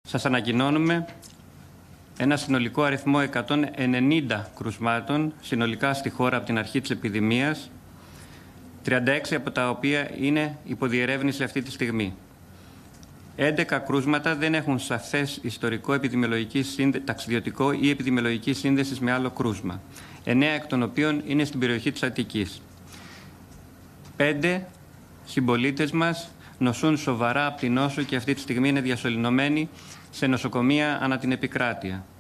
σας ανακοινώνουμε ένα συνολικό αριθμό 190 κρουσμάτων συνολικά στη χώρα από την αρχή της επιδημίας, 36 από τα οποία είναι υποδιερεύνηση αυτή τη στιγμή. 11 κρούσματα δεν έχουν σαφές ιστορικό ταξιδιωτικό ή επιδημιολογική σύνδεση με άλλο κρούσμα. 9 εκ των οποίων είναι στην περιοχή της Αττικής. 5 συμπολίτες μας νοσούν σοβαρά από την νόσο και αυτή τη στιγμή είναι διασωληνωμένοι σε νοσοκομεία ανά την επικράτεια.